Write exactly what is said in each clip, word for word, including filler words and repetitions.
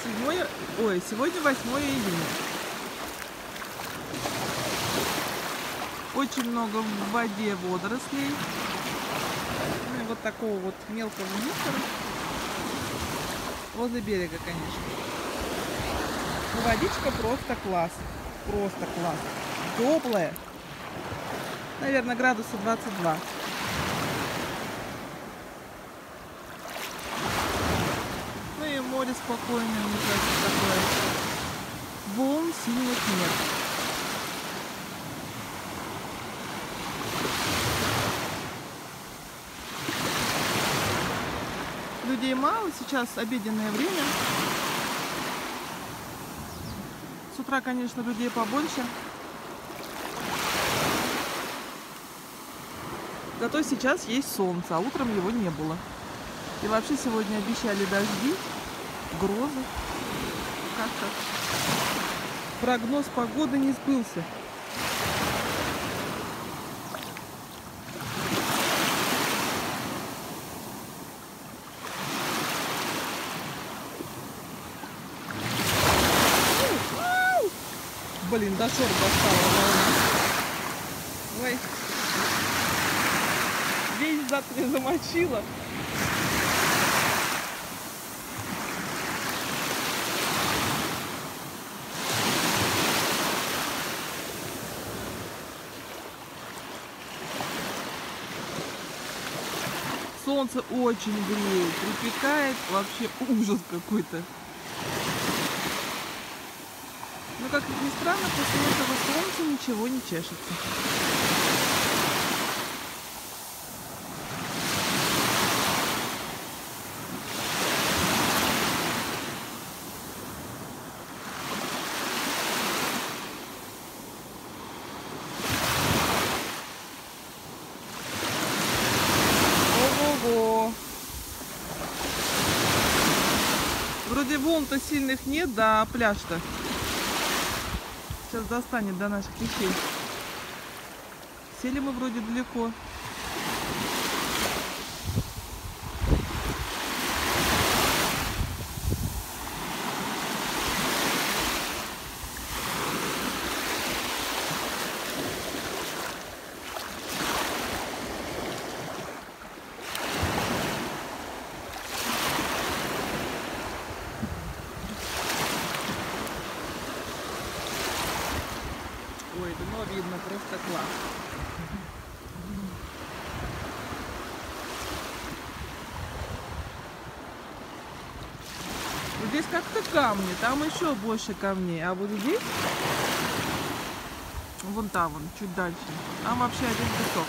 седьмое, ой, сегодня восьмое июня. Очень много в воде водорослей. Ну и вот такого вот мелкого мусора. Возле берега, конечно. Но водичка просто класс. Просто класс. Теплая. Наверное, градуса двадцать два. Ну и море спокойное, мне кажется, такое. Волн сильных нет. Людей мало, сейчас обеденное время. С утра, конечно, людей побольше. Зато сейчас есть солнце, а утром его не было. И вообще сегодня обещали дожди, грозы. Как-то прогноз погоды не сбылся. Блин, до шор достала волна. Ой. Весь зад не замочила. Солнце очень греет, припекает, вообще ужас какой-то. Но, как ни странно, после этого солнца ничего не чешется. Ого-го! Вроде волн-то сильных нет, да, пляж-то. Сейчас достанет до наших вещей. Сели мы вроде далеко. Ой, дно видно, просто класс. Вот здесь как-то камни, там еще больше камней. А вот здесь, вон там, вон, чуть дальше, там вообще один песок.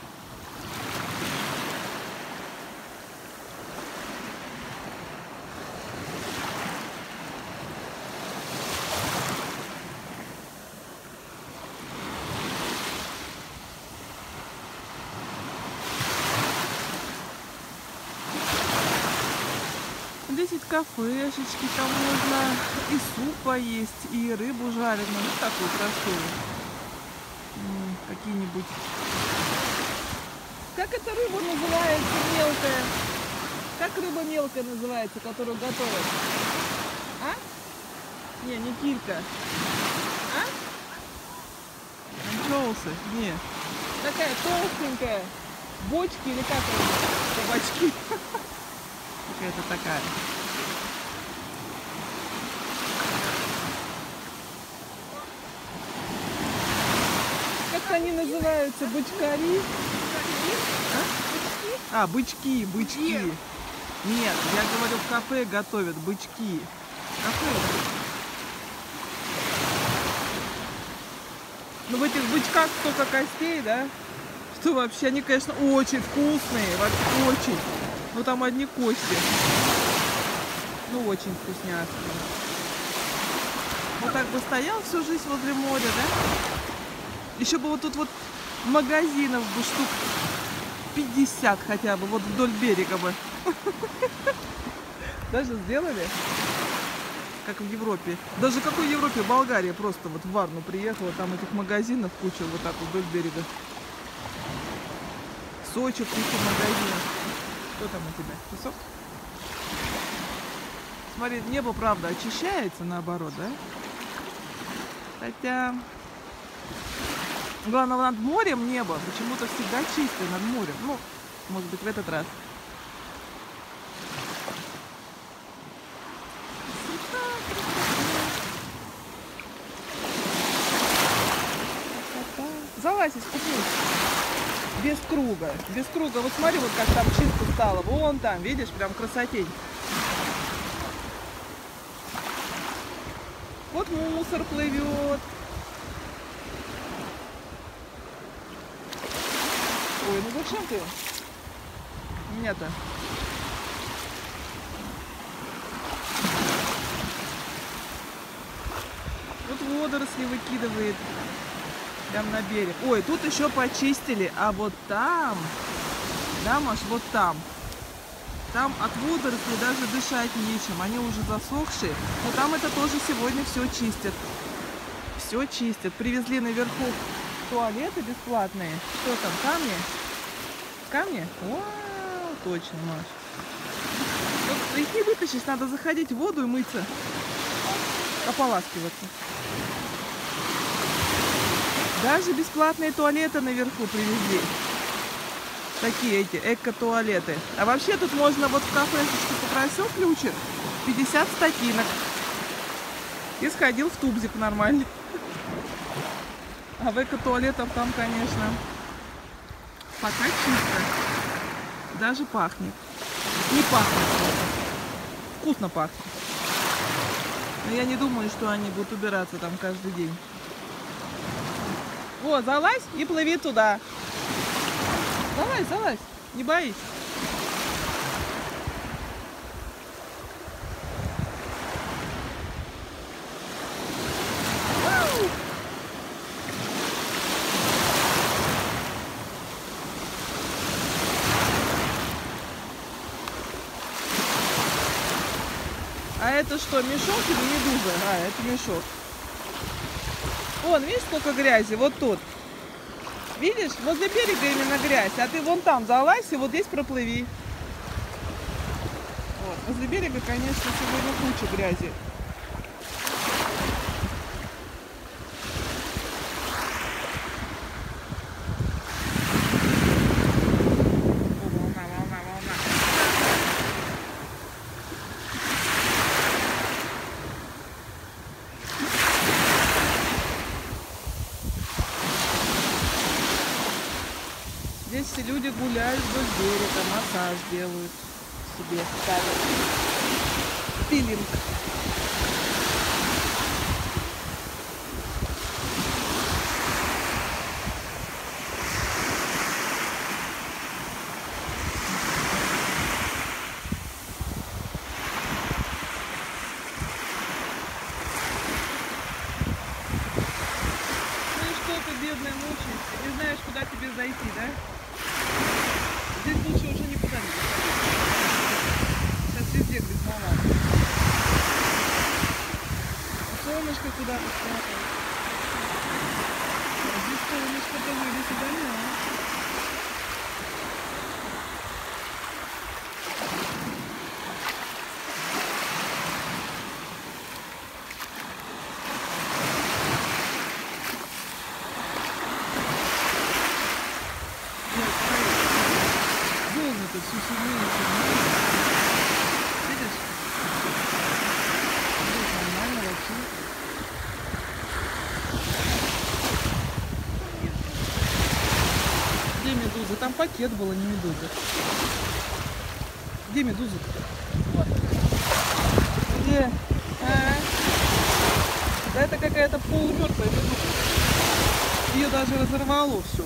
Здесь есть кафешечки, там можно и суп поесть, и рыбу жареную, ну такую красивую. Какие-нибудь. Как эта рыба называется мелкая? Как рыба мелкая называется, которую готовят? А? Не, не килька. А? Анчоусы? Не. Такая толстенькая. Бочки или как это? Кабачки. Какая-то такая. Как они называются? Бычкари? А, а бычки, бычки. Нет, я говорю, в кафе готовят бычки. Кафе. Ну в этих бычках столько костей, да? Что вообще, они, конечно, очень вкусные. Вообще очень. Ну там одни кости. Ну очень вкусняшки. Вот так бы стоял всю жизнь возле моря, да? Еще бы вот тут вот магазинов бы штук пятьдесят хотя бы, вот вдоль берега бы. Даже сделали, как в Европе. Даже какой Европе? Болгария, просто вот в Варну приехала, там этих магазинов куча вот так вот вдоль берега. Сочи куча магазинов. Что там у тебя? Песок? Смотри, небо, правда, очищается наоборот, да? Хотя... Главное, над морем небо почему-то всегда чистое, над морем. Ну, может быть, в этот раз. Залазь, искупнись. Без круга. Без круга. Вот смотри, вот как там чисто стало. Вон там, видишь, прям красотень. Вот мусор плывет. Ой, ну зачем ты? Меня-то. Вот водоросли выкидывает. Прям на берег. Ой, тут еще почистили. А вот там, да, Маш, вот там. Там от водорослей даже дышать нечем. Они уже засохшие. Но там это тоже сегодня все чистят. Все чистят. Привезли наверху туалеты бесплатные. Что там, камни? Камни? Вау, точно, Маш. Вот их не вытащить, надо заходить в воду и мыться. Ополаскиваться. Даже бесплатные туалеты наверху привезли. Такие эти эко-туалеты. А вообще тут можно вот в кафешечку попросил ключик, пятьдесят статинок. И сходил в тубзик нормально. А в эко-туалетах там, конечно, пока чисто. Даже пахнет. Не пахнет. Вкусно пахнет. Но я не думаю, что они будут убираться там каждый день. Вот, залазь и плыви туда. Залазь, залазь, не боись. Вау! А это что, мешок или медуза? А, это мешок. Вон, видишь, сколько грязи? Вот тут. Видишь, возле берега именно грязь. А ты вон там залазь и вот здесь проплыви. Вот. Возле берега, конечно, сегодня куча грязи. О, волна, волна, волна. Здесь все люди гуляют вдоль берега, массаж делают себе, ставят пилинг. Ну и что ты, бедная, мучаешься? Не знаешь, куда тебе зайти, да? Здесь лучше уже никуда не заходить. Сейчас везде грязновато. Солнышко куда-то спряталось. А здесь солнышко-то вылез и дальше. Волны-то все сильнее и сильнее. Видишь? Здесь нормально вообще. Где медуза? Там пакет был, а не медуза. Где медуза-то? Вот. Где? А? Да это какая-то полумертвая медуза. Ее даже разорвало все.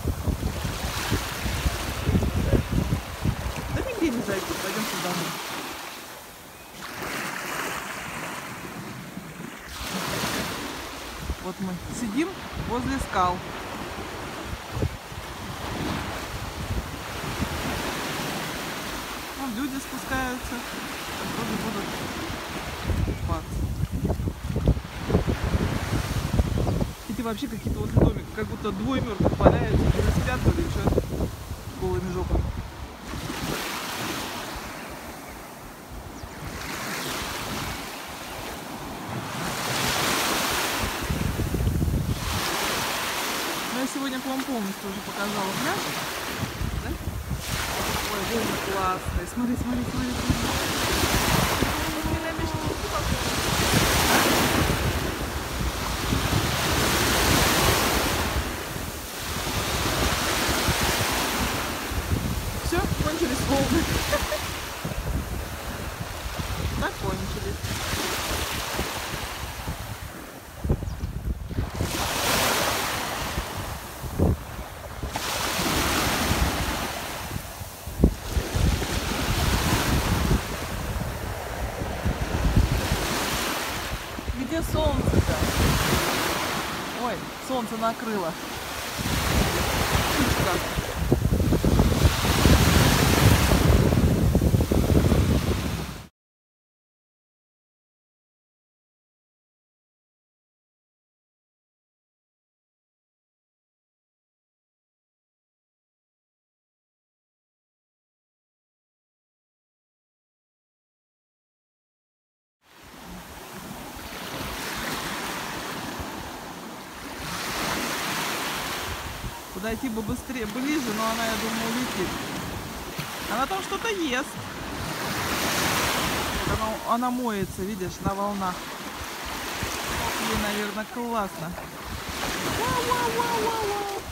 Да нигде не зайти, пойдемте домой. Вот мы сидим возле скал. Там люди спускаются, тоже будут купаться. Эти вообще какие-то вот домики, как будто двое мертвых валяются, или спят, или что, голыми жопами. вам полностью уже показала пляж. Да? Ой, волны классные. Смотри, смотри, смотри, смотри. Все, кончились волны. Закончились. Где солнце-то? Ой, солнце накрыло. Птичка. Подойти бы быстрее, ближе, но она, я думаю, улетит. Она там что-то ест. Она, она моется, видишь, на волнах. Ей, наверное, классно. Вау, вау, вау, вау, вау.